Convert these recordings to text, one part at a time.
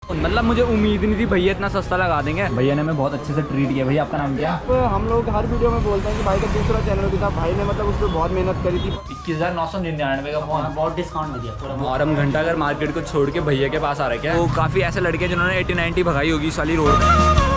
मतलब मुझे उम्मीद नहीं थी भैया इतना सस्ता लगा देंगे। भैया ने हमें बहुत अच्छे से ट्रीट किया। भैया आपका नाम क्या है? हम लोग हर वीडियो में बोलते हैं कि भाई का दूसरा चैनल भी था, भाई ने मतलब उस पर बहुत मेहनत करी थी। 21,999 का फोन, बहुत डिस्काउंट भी दिया पूरा। और हम घंटाघर मार्केट को छोड़ के भैया के पास आ रखे हैं। वो काफ़ी ऐसे लड़के जिन्होंने 80-90 भगाई होगी इस वाली रोड।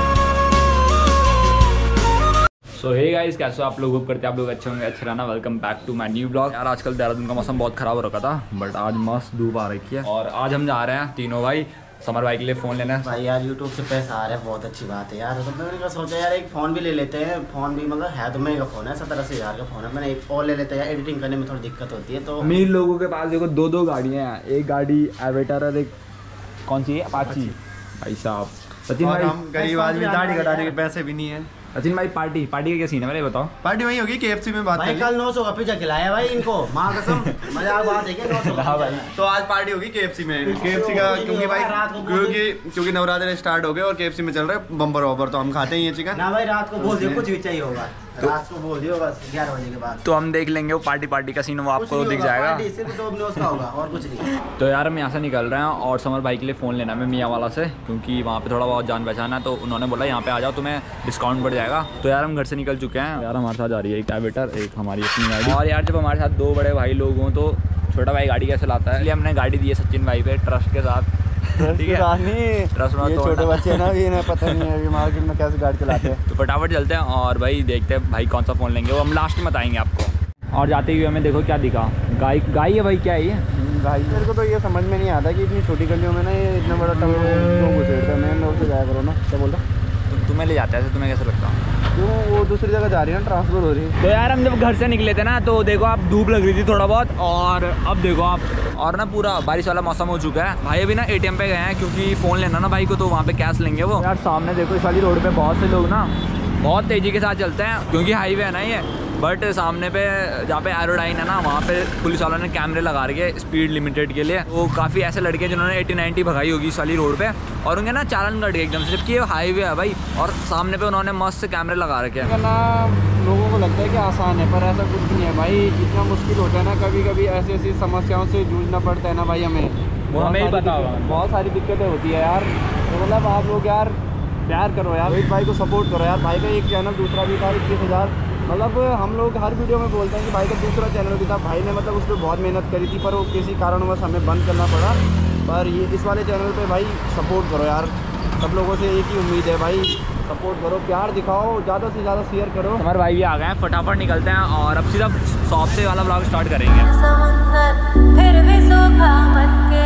सो हे गाइस, कैसे हो आप लोग? करते आप लोग अच्छे होंगे, अच्छे रहना। Welcome back to my new blog. यार आजकल देहरादून का मौसम बहुत खराब हो रखा था, बट आज मस्त धूप आ रखी है। और आज हम जा रहे हैं तीनों भाई समर भाई के लिए फ़ोन लेना है। भाई यार यूट्यूब से पैसा आ रहा है, बहुत अच्छी बात है यार। तो मैंने सोचा यार एक फ़ोन भी ले लेते हैं। फ़ोन भी मतलब है तो महंगा फ़ोन है, 70-80 हज़ार का फ़ोन है। मैंने एक और ले लेते हैं यार, एडिटिंग करने में थोड़ी दिक्कत होती है। तो अमीर लोगों के पास देखो दो गाड़ियाँ हैं, एक गाड़ी एवेटर और एक कौन सी है अपाची। भाई साहब सचिन भाई, हम गरीब आदमी, दाढ़ी कटाने के पैसे भी नहीं है। सचिन भाई पार्टी का क्या सीन है मेरे बताओ? पार्टी वही होगी KFC में बात भाई कल 900 का पिज्जा खिलाया भाई इनको, माँ कसम मजाक बात है क्या? 900 का भाई तो आज पार्टी होगी KFC में। KFC का क्योंकि भाई क्योंकि नवरात्र स्टार्ट हो गए और KFC में चल रहा है बम्पर ऑफर, तो हम खाते ही हैं चिकन ना भाई। रात को बोल दियो कुछ भी चाहिए होगा, रात को बोल दियो बस 11 बजे के बाद। तो हम देख लेंगे वो पार्टी का सीन, वो आपको दिख जाएगा। सिर्फ डोमिनोज का होगा और कुछ नहीं। तो यार हम यहाँ से निकल रहे हैं और समर भाई के लिए फ़ोन लेना है हमें मियाँ वाला से, क्योंकि वहाँ पे थोड़ा बहुत जान पहचान है। तो उन्होंने बोला यहाँ पे आ जाओ तुम्हें डिस्काउंट बढ़ जाएगा। तो यार हम घर से निकल चुके हैं। यार हमारे साथ आ रही है एक एवेटर, एक हमारी अपनी गाड़ी। और यार जब हमारे साथ दो बड़े भाई लोग हों तो छोटा भाई गाड़ी कैसे लाता है, इसलिए हमने गाड़ी दी है सचिन भाई पे ट्रस्ट के साथ। ठीक है, ट्रस्ट में तो छोटे बच्चे ना, ये ना पता नहीं है मार्केट में कैसे गाड़ी चलाते हैं। तो फटाफट चलते हैं और भाई देखते हैं भाई कौन सा फ़ोन लेंगे, वो हम लास्ट में बताएंगे आपको। और जाते हुए हमें देखो क्या दिखा, गाय है भाई, क्या है ये भाई? मेरे को तो ये समझ में नहीं आता कि इतनी छोटी गलियों में ना ये इतना बड़ा टवर क्यों घुसेड़ता है। मेन रोड से जाया करो ना, क्या बोल रहा? तुम्हें ले जाते हैं, तुम्हें कैसे लगता? क्यों वो दूसरी जगह जा रही है ना, ट्रांसफर हो रही है। तो यार हम जब घर से निकले थे ना, तो देखो आप धूप लग रही थी थोड़ा बहुत, और अब देखो आप और ना पूरा बारिश वाला मौसम हो चुका है। भाई अभी ना ATM पे गए हैं क्योंकि फ़ोन लेना ना भाई को, तो वहाँ पे कैश लेंगे वो। यार सामने देखो इस वाली रोड पे बहुत से लोग ना बहुत तेज़ी के साथ चलते हैं, क्योंकि हाईवे है ना ये। बट सामने पे जहाँ पे एरोडाइन है ना, वहाँ पे पुलिस वालों ने कैमरे लगा रखे स्पीड लिमिटेड के लिए। वो काफ़ी ऐसे लड़के जिन्होंने 80-90 भगाई होगी इस वाली रोड पे, और उनके ना चालान कट गए एकदम से, जबकि ये हाईवे है भाई। और सामने पे उन्होंने मस्त से कैमरे लगा रखे हैं। ना लोगों को लगता है कि आसान है, पर ऐसा कुछ नहीं है भाई। इतना मुश्किल होता है ना, कभी कभी ऐसी ऐसी समस्याओं से जूझना पड़ता है ना भाई हमें। वो हमें ही पता होगा, बहुत सारी दिक्कतें होती है यार। तो मतलब आप लोग यार प्यार करो यार, एक भाई को सपोर्ट करो यार। भाई का एक चैनल दूसरा भी था 21,000, मतलब हम लोग हर वीडियो में बोलते हैं कि भाई का दूसरा चैनल भी था, भाई ने मतलब उस पर बहुत मेहनत करी थी, पर वो किसी कारणवश हमें बंद करना पड़ा। पर ये इस वाले चैनल पे भाई सपोर्ट करो यार, सब लोगों से एक ही उम्मीद है भाई, सपोर्ट करो, प्यार दिखाओ, ज़्यादा से ज़्यादा शेयर करो। हमारे भाई भी आ गए हैं, फटाफट निकलते हैं और अब सीधा शॉप से वाला ब्लॉग स्टार्ट करेंगे। फिर भी सूखा मन के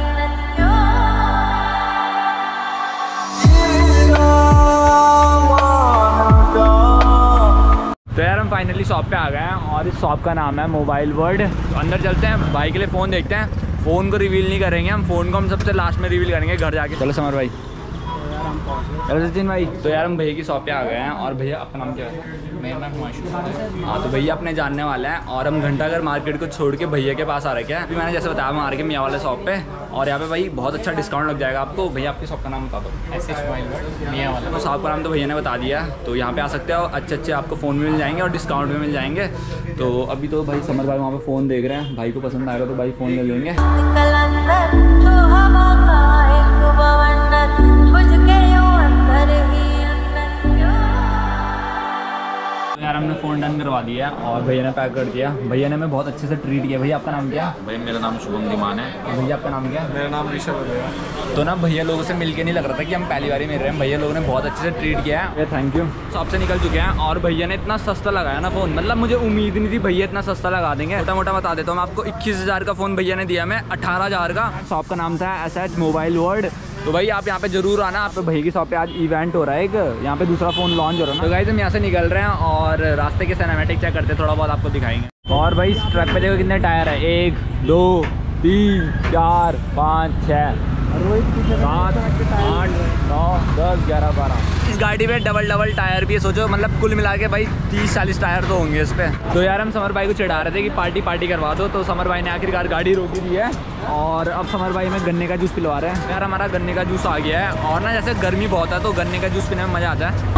तो यार हम फाइनली शॉप पे आ गए हैं और इस शॉप का नाम है मोबाइल वर्ल्ड। तो अंदर चलते हैं, भाई के लिए फ़ोन देखते हैं। फ़ोन को रिवील नहीं करेंगे हम, फ़ोन को हम सबसे लास्ट में रिवील करेंगे घर जाके। चलो समर भाई, चलो सचिन भाई। तो यार हम भैया की शॉप पे आ गए हैं। और भैया आपका नाम क्या है? मेरा नाम हुमायूं। हाँ, तो भैया अपने जानने वाले हैं और हम घंटाघर मार्केट को छोड़ के भैया के पास आ रखे हैं। अभी मैंने जैसे बताया हम आ रहे हैं मियाँ वाले शॉप पे, और यहाँ पे भाई बहुत अच्छा डिस्काउंट लग जाएगा आपको। भैया आपकी शॉप का नाम बता दो। SS मोबाइल वर्ल्ड मियाँ वाला। तो शॉप का नाम तो भैया ने बता दिया, तो यहाँ पे आ सकते हो। अच्छे आपको फ़ोन भी मिल जाएंगे और डिस्काउंट भी मिल जाएंगे। तो अभी तो भाई समर भाई वहाँ पे फ़ोन देख रहे हैं, भाई को पसंद आएगा तो भाई फ़ोन ले लेंगे। यार हमने फ़ोन डन करवा दिया और भैया ने पैक कर दिया। भैया ने हमें बहुत अच्छे से ट्रीट किया। भैया आपका नाम क्या है? भाई मेरा नाम शुभम धीमान है। भैया आपका नाम क्या है? मेरा नाम ऋषभ है। तो ना भैया लोगों से मिलके नहीं लग रहा था कि हम पहली बार ही मिल रहे हैं। भैया लोगों ने बहुत अच्छे से ट्रीट किया है, थैंक यू। शॉप से निकल चुके हैं और भैया ने इतना सस्ता लगाया ना फ़ोन, मतलब मुझे उम्मीद नहीं थी भैया इतना सस्ता लगा देंगे। मोटा मोटा बता देता हूँ मैं आपको, 21,000 का फ़ोन भैया ने दिया हमें 18,000 का। शॉप का नाम था SS मोबाइल वर्ल्ड। तो भाई आप यहाँ पे जरूर आना। आप भैया की शॉप पे आज इवेंट हो रहा है एक, यहाँ पे दूसरा फ़ोन लॉन्च हो रहा है ना। तो गाइस हम यहाँ से निकल रहे हैं और रास्ते के सिनेमैटिक चेक करते थोड़ा बहुत आपको दिखाएंगे। और भाई इस ट्रक पे देखो कितने टायर है, 1 2 3 4 5 6 7 8 9 10 11 12। इस गाड़ी में डबल टायर भी है, सोचो मतलब कुल मिला के भाई 30-40 टायर तो होंगे इस पे। तो यार हम समर भाई को चिढ़ा रहे थे कि पार्टी करवा दो, तो समर भाई ने आखिरकार गाड़ी रोकी दी है और अब समर भाई में गन्ने का जूस पिलवा रहे हैं। यार हमारा गन्ने का जूस आ गया है और ना जैसे गर्मी बहुत है तो गन्ने का जूस पीने में मज़ा आता है।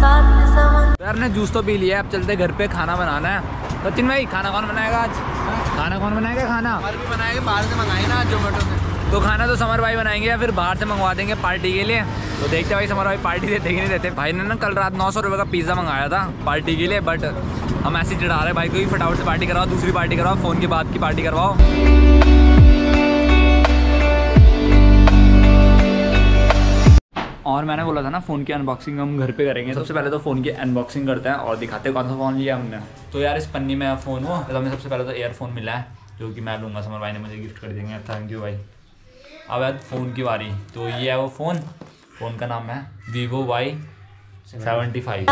तो यार ने जूस तो पी लिया है, अब चलते घर पे खाना बनाना है। सचिन भाई खाना कौन बनाएगा आज? खाना कौन बनाएगा? खाना और भी बनाएंगे, बाहर से मंगाए ना जोमेटो से। तो खाना तो समर भाई बनाएंगे या फिर बाहर से मंगवा देंगे पार्टी के लिए। तो देखते भाई समर भाई पार्टी देते कि नहीं देते। भाई ने ना कल रात 900 रुपये का पिज़्ज़ा मंगाया था पार्टी के लिए, बट हम ऐसे ही चिढ़ा रहे भाई को ही फटाफट से पार्टी करवाओ, दूसरी पार्टी करवाओ, फ़ोन के बाद की पार्टी करवाओ। और मैंने बोला था ना फ़ोन की अनबॉक्सिंग हम घर पे करेंगे। सबसे पहले तो फ़ोन की अनबॉक्सिंग करते हैं और दिखाते हैं कौन सा फ़ोन लिया हमने। तो यार इस पन्नी में फ़ोन हो, तो हमें सबसे पहले तो एयरफोन मिला है जो कि मैं लूँगा, समर भाई ने मुझे गिफ्ट कर देंगे, थैंक यू भाई। अब यार फ़ोन की बारी, तो ये है वो फ़ोन का नाम है Vivo Y75।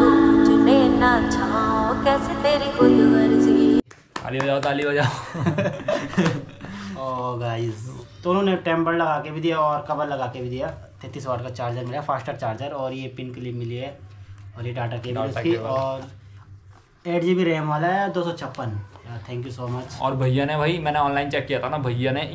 ताली बजाओ, ताली बजाओ। और गाइस तो उन्होंने टेम्पर लगा के भी दिया और कवर लगा के भी दिया। 33 वाट का चार्जर मिला, फास्टर चार्जर, और ये पिन क्लिप मिली है, और ये डाटा केबल उसकी, और 8 GB रैम वाला है, 256। Thank you so much. और भैया ने भाई, मैंने ऑनलाइन चेक किया था ना, भैया ने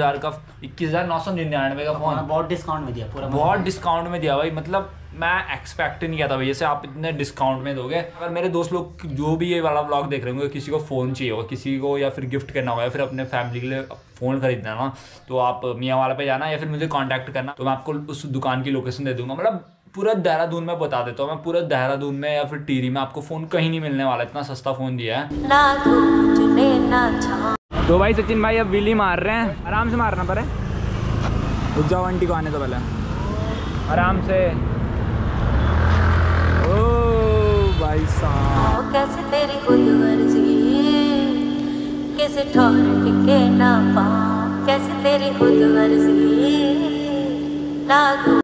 21,999 का फ़ोन बहुत डिस्काउंट में दिया, पूरा बहुत डिस्काउंट में दिया भाई। मतलब मैं एक्सपेक्ट नहीं किया था भैया से आप इतने डिस्काउंट में दोगे। अगर मेरे दोस्त लोग जो भी ये वाला व्लॉग देख रहे होंगे, किसी को फ़ोन चाहिए होगा, किसी को या फिर गिफ्ट करना होगा या फिर अपने फैमिली के लिए फ़ोन खरीदना ना, तो आप मियाँ वाला पे जाना या फिर मुझे कांटेक्ट करना, तो मैं आपको उस दुकान की लोकेशन दे दूंगा। मतलब पूरा देहरादून में बता देता हूँ मैं, पूरा देहरादून में या फिर टिहरी में आपको फ़ोन कहीं नहीं मिलने वाला, इतना सस्ता फ़ोन दिया है। तो भाई सचिन भाई अब व्हीली मार रहे हैं, आराम से मारना पड़े। रुक जाओ आंटी को आने तो पहले, आराम से। ओ भाई साहब कैसे तेरी खुद वर्जी, किसी ठौर टिके ना पाऊं, कैसे तेरी खुद वर्जी ना।